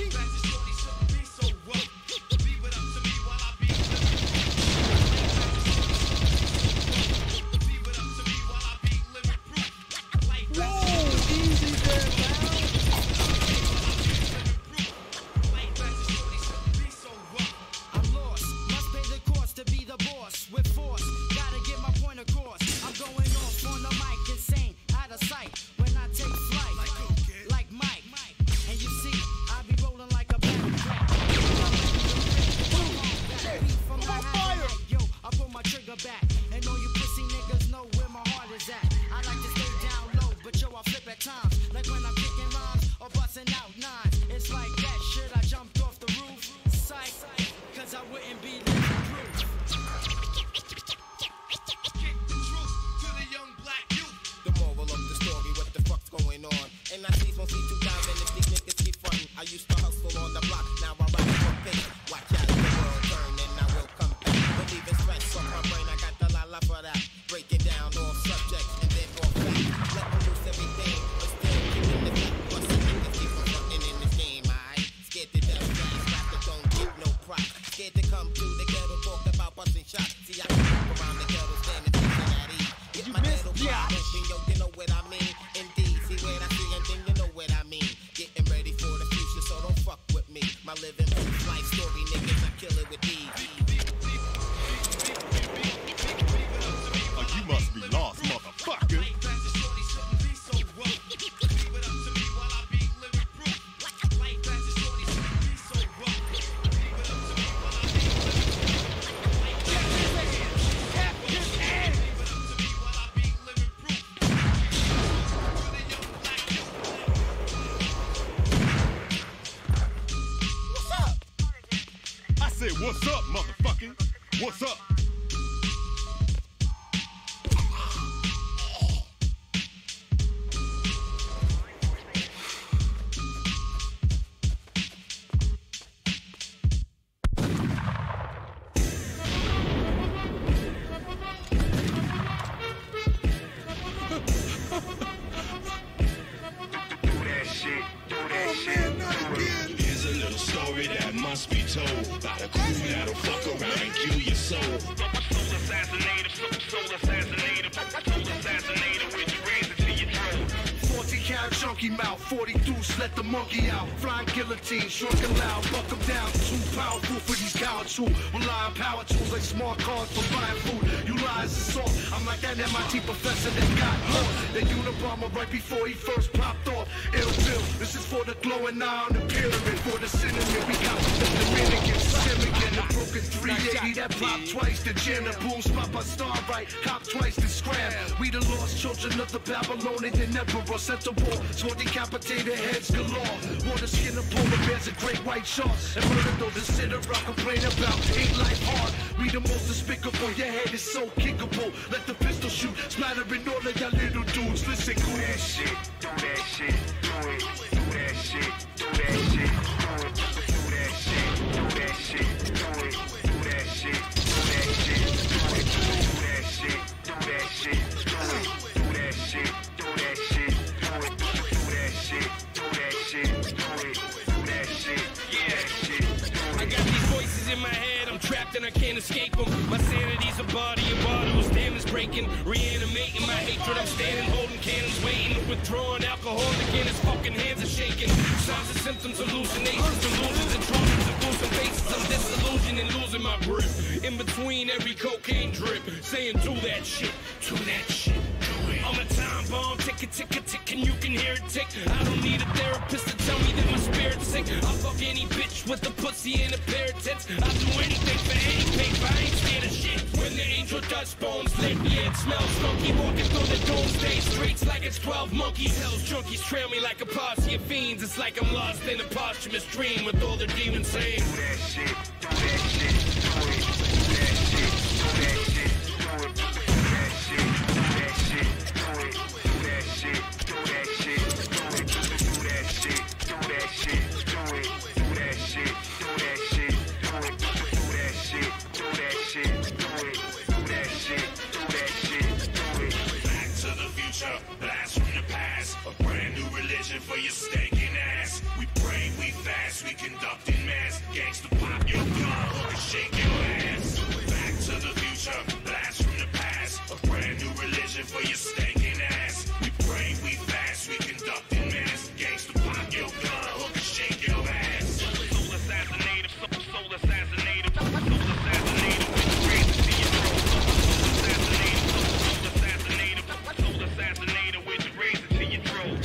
hustle on the block. Now I ride for faith. Watch out, the world turn and I will come back. Believe in stress on my brain, I got the la for that. Breaking down all subjects and then all facts. Let me loose everything, but still keeping the beat. Bustin' niggas keep on running in this game, aight? Scared to death, fast rappers don't get no props. Scared to come through the ghetto, talk about busting shots. See, I can walk around the ghetto, standing teaching at ease. Get my ghetto block open, yo, you know what I mean? Indeed, see what I see and then you know what I mean. Getting ready for the future, so don't fuck with me. My living proof life story, niggas, I kill it with ease.
Oh, you must be lost, motherfucker. I said, what's up, motherfucker? What's up?
Here's a little story that must be told about a crew that'll fuck around and kill your soul. Soul assassinator, with your razor to your throat.
40 count chunky mouth, 40 deuce, let the monkey out. Flying guillotine, shrunken loud, buck them down. Too powerful for these cowards who rely on power tools like smart cards for buying food. You lies and salt. I'm like that MIT professor that got caught. The Unabomber right before he first popped off. Ill Bill, this is for the glowing eye on the pyramid. For the cinnamon, we got the Dominican, Simmons, the broken 380 that popped twice. The Jenna boom spot by Starlight, cop twice the scram. We the lost children of the Babylonian emperor. Sent to war, swore decapitated heads galore. Wore the skin of polar bears and great white sharks. And murdered those that sit around complain about ain't life hard. We the most despicable, your head is so kickable. Let the pistol shoot, smattering all of y'all little dudes. Listen, do that shit, do that shit, do it, do that shit, do that shit, do it, do that shit, do that shit, do it, do that shit, do that shit, do it, do that shit, do that shit, do it, do that shit, do that shit, do it, do that shit, do that shit, do it, do that shit, yeah.
I got these voices in my head, I'm trapped and I can't escape them. My sanity's a body of water whose dam is breaking. Reanimating my hatred, I'm standing holding cannons, waiting. Withdrawing alcoholic and his fucking hands are shaking. Signs and symptoms, hallucinations, delusions and traumas of losing faces. I'm disillusioned and losing my grip. In between every cocaine drip, saying do that shit, do that shit. I'm a time bomb, tick a tick a tick, and you can hear it tick. I don't need a therapist to tell me that my spirit's sick. I'll fuck any bitch with a pussy and a pair of tits. I'll do anything for any paper, I ain't scared of shit. When the angel dust bones lit, yeah, it smells funky. Walking through the doomsday streets like it's 12 monkeys. Hell's junkies trail me like a posse of fiends. It's like I'm lost in a posthumous dream with all the demons saying, do that shit, do that shit, do it, do that shit, do that shit, do it, do that shit, do that shit.
Blast from the past, a brand new religion for your stinking ass. We pray, we fast, we conduct in mass. Gangsta pop your gun, hook and shake your ass. Back to the future, blast from the past, a brand new religion for your stinking ass. We pray, we fast, we conduct in mass. Gangsta pop your gun, hook and shake your ass. Soul assassinator, soul assassinator, soul assassinator, with the razor to your throat. Soul assassinator, soul assassinator, with the razor to your throat.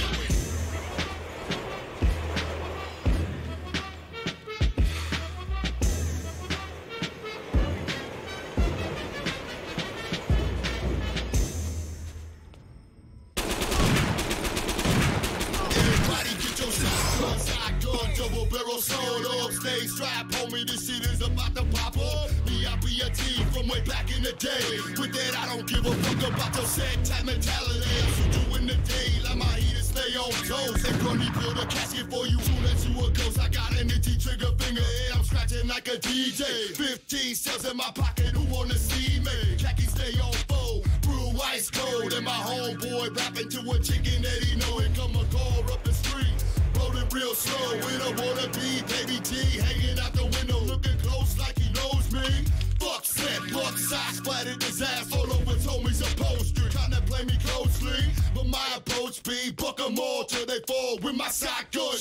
Sold up, stay strapped, homie, this shit is about to pop up. Me, I be a team from way back in the day. With that, I don't give a fuck about your set type mentality. So doing the day, like my heat is stay on toes. And Grundy build a casket for you. Soon as you a ghost, I got an itchy trigger finger. And I'm scratching like a DJ. 15 cells in my pocket, who wanna see me? Khaki stay on fold, brew ice cold. And my homeboy rapping to a chicken that he know. Here come a car up the street, rolling real slow. With a wannabe, baby T, hanging out the window, looking close like he knows me. Fuck set, fuck socks, splattered his ass all over Tommy's upholstery. Trying to play me closely, but my approach be buck 'em all till they fall with my shotgun.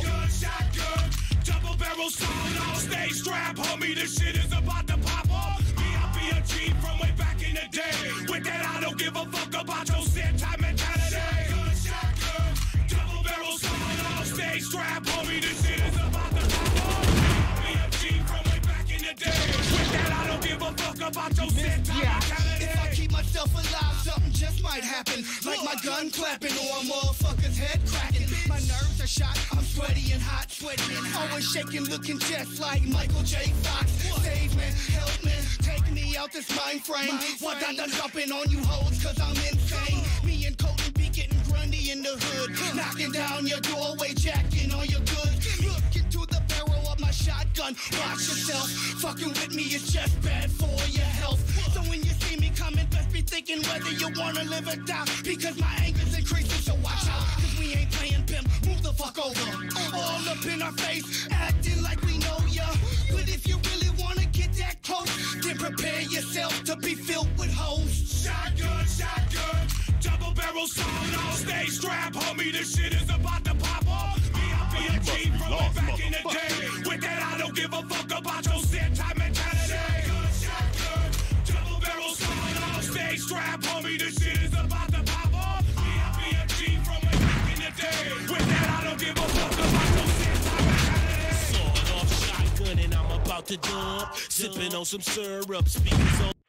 Shotgun, double barrel sound on stage strap, homie, this shit is about to pop off. B.I.B.A.G. from way back in the day. With that, I don't give a fuck about your set time mentality. Shotgun, double barrel sound on stage strap, homie, this shit is about to pop off. B.I.B.A.G. from way back in the day. With that, I don't give a fuck about your set time mentality.
If I keep myself alive, something just might happen. Like my gun clapping or a motherfucker's head cracking. My nerves are shot, I'm sweaty and hot, always shaking, looking just like Michael J. Fox. Save me, help me, take me out this mind frame. Why I done jumping on you hoes, cause I'm insane. Me and Colton be getting Grundy in the hood, knocking down your doorway, jacking all your goods. Look into the barrel of my shotgun, watch yourself. Fucking with me is just bad for your health. So when you see me coming, best be thinking whether you wanna live or die, because my anger's increasing, so watch out. Cause we ain't playing pimp, move the fuck over. All up in our face, acting like we know ya. But if you really wanna get that close, then prepare yourself to be filled with hoes.
Shotgun, double barrel sound on stage strap, homie, this shit is about to pop off. B.I.B.A.G. from way back in the day. With that, I don't give a fuck about your set time mentality. Shotgun, double barrel sound on stage strap, homie, this shit is about to pop off. B.I.B.A.G. from way back in the day. With that, I don't give a fuck about your set time mentality.
Sawed off shotgun and I'm about to dub. Sipping on some syrup, speakers on.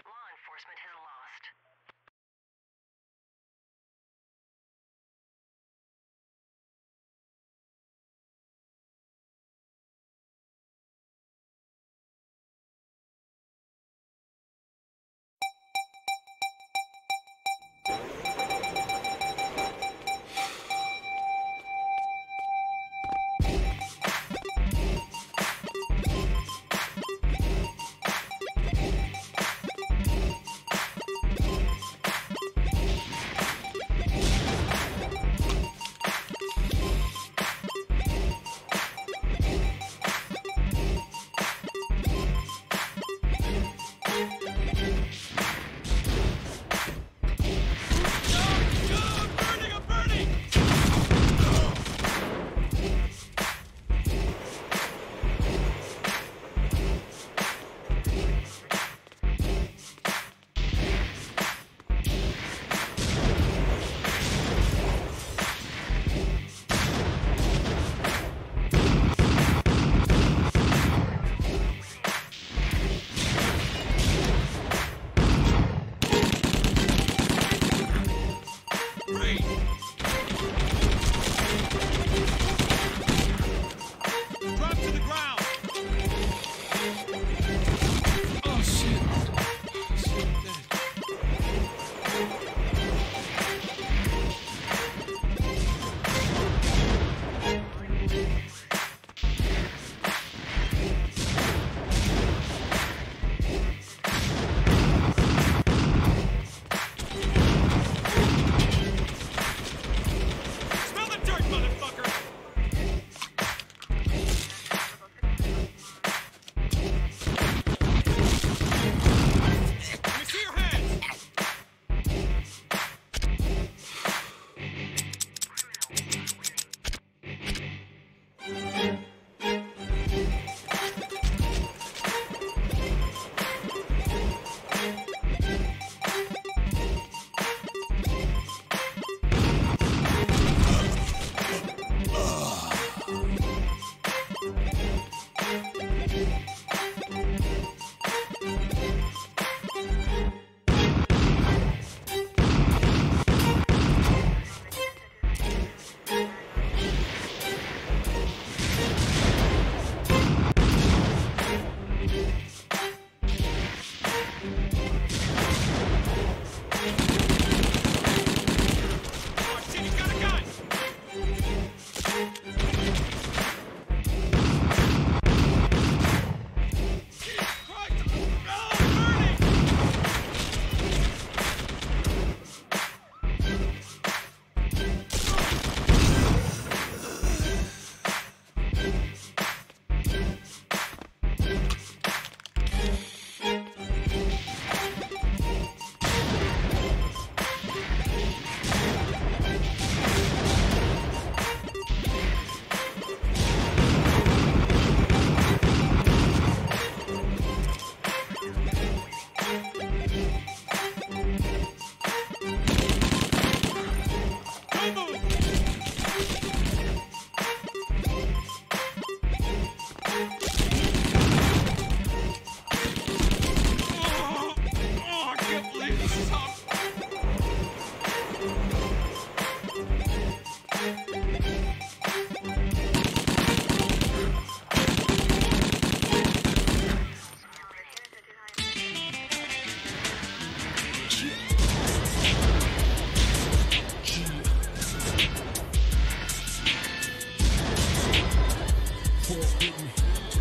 walk with me.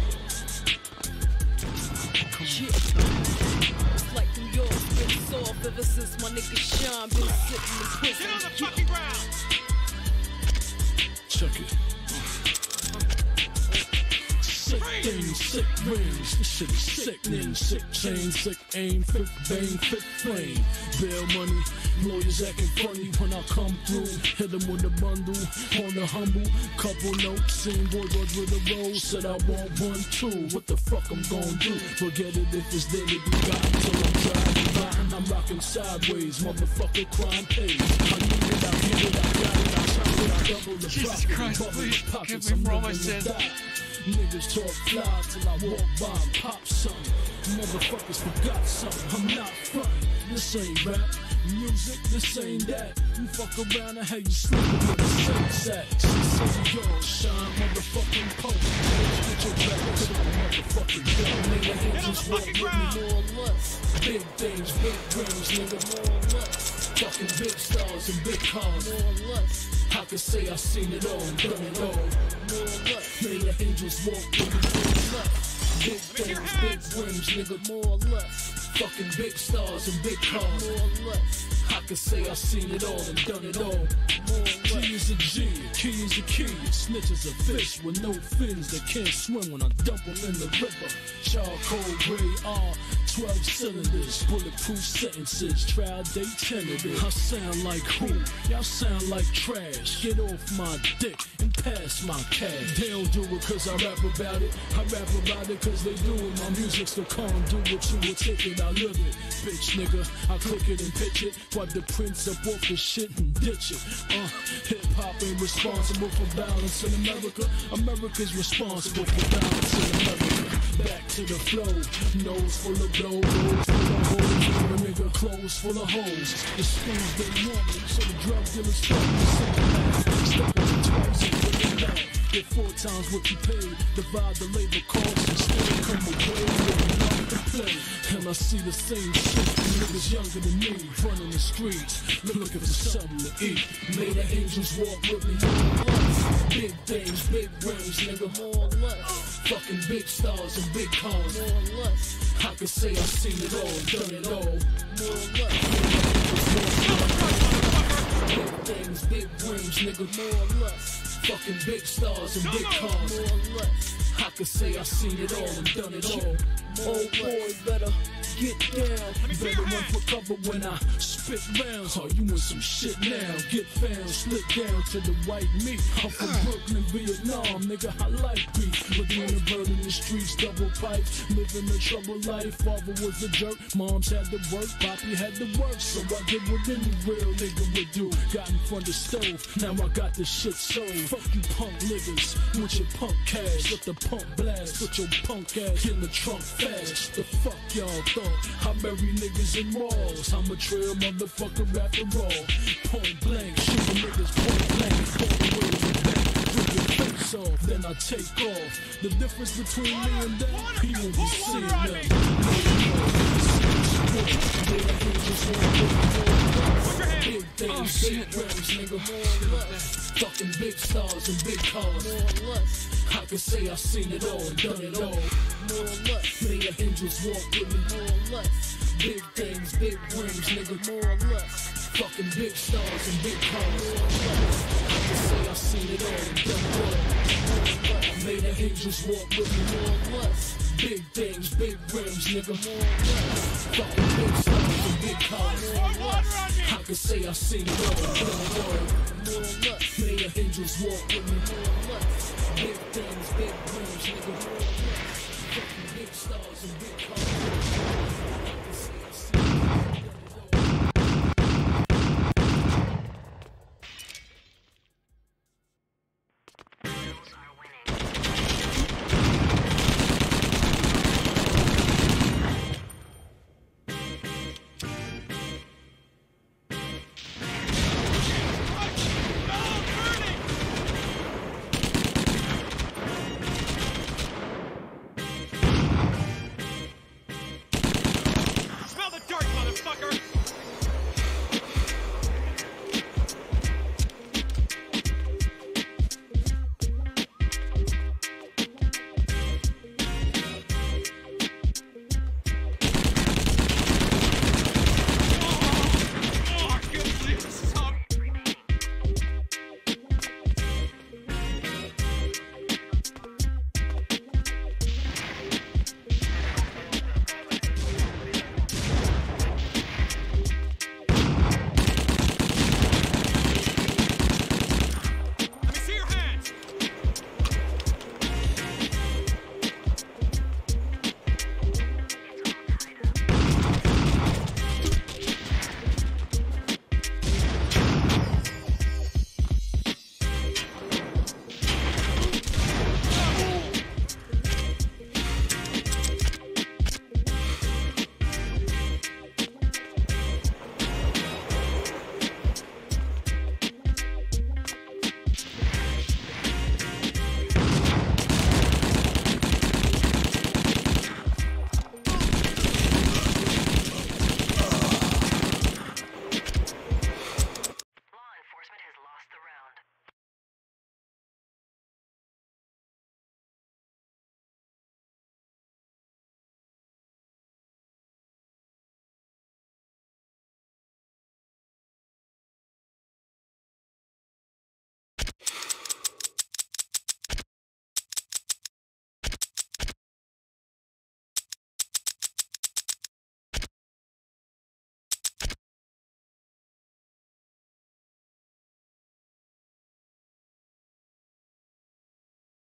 It's like New York's been soft ever since my nigga Sean been sitting in prison.
Get on the fucking ground.
Check it. Sick things, sick rings, this shit is sickening. Sick chain, sick aim, thick bang, thick flame. Bail money, lawyers acting funny when I come through. Hit them with a bundle, on the humble. Couple notes, seen boys with the roll. Said I want 1, 2, what the fuck I'm gon' do? Forget it if it's there to be got. Till I'm driving by, I'm rocking sideways. Motherfucker crime pays. I need it, I get it, I got it, I shot it, I double the
Jesus Christ, please forgive me for all my sins.
Niggas talk fly till I walk by and pop something. Motherfuckers forgot something. I'm not frontin'. This ain't rap music. This ain't that. You fuck around and how you sleeping with a sunset. She says yours shine, motherfucking post. Get your back to the motherfucking gun. Nigga, hit just walk with me. More lust. Big things, big dreams, nigga. More lust. Fucking big stars and big cars. More lust. I can say I seen it all and done it all. More lust. May the angels walk with me. More lust. Big things, big rims, nigga. More lust. Fucking big stars and big cars. More lust. I can say I seen it all and done it all. G is a G, key is a key. Snitches a fish with no fins that can't swim when I dump them in the river. Charcoal gray R, 12 cylinders, bulletproof sentences, trial date tentative. I sound like who? Y'all sound like trash. Get off my dick and pass my cash. They don't do it cause I rap about it. I rap about it cause they do it. My music's the calm, do what you will take it, I live it. Bitch nigga, I click it and pitch it. Wipe the prints up off the shit and ditch it. Hip-hop ain't responsible for balance in America. America's responsible for balance in America. Back to the flow, nose full of dough, nose full of hoes, a nigga clothes full of hoes. The schools they want me, so the drug dealers fuck me. Step on the twice and put it back. Get 4 times what you paid, divide the labor costs and still come away with nothing to play. And I see the same shit, niggas younger than me, running the streets, looking for something to eat. May the angels walk with me. Big things, big rims, nigga. More lust. Fucking big stars and big cars. More lust. I can say I've seen it all and done it all. More lust. Big things, big rims, nigga. More lust. Fucking big stars and big cars. More lust. I can say I've seen it all and done it all. Oh boy, better get down. Better run for cover when I spit rounds. Oh, you want some shit now? Get found, slip down to the white meat. I'm from Brooklyn, Vietnam, nigga, I like beef. Looking in the bird in the streets, double pipes. Living a trouble life, father was a jerk. Moms had to work, Poppy had to work. So I did what any real nigga would do. Got in front of the stove, now I got this shit sold. Fuck you punk niggas with your punk cash. Let the punk blast, put your punk ass in the trunk fast. The fuck y'all thought? I bury niggas in walls. I'm a trail motherfucker after all. Point blank, shooting niggas point blank. Fall away with that. Rip your face off, then I take off. The difference between me and them, he won't be seeing them. Big things, big rims, nigga. More lust. Fucking big stars and big cars. More lust. I can say I've seen it all and done it all. More lust. May the angels walk with me. More lust. Big things, big rims, nigga. More lust. Fucking big stars and big cars. More lust. I can say I've seen it all and done it all. More lust. May the angels walk with me. More lust. Big things, big rims, nigga. More lust. Fucking big stars and big cars. More lust. I can say I've seen it all and done it all. More lust. May the angels walk with me. More lust. Big things, big rims, nigga. More lust. Fucking big stars and big cars.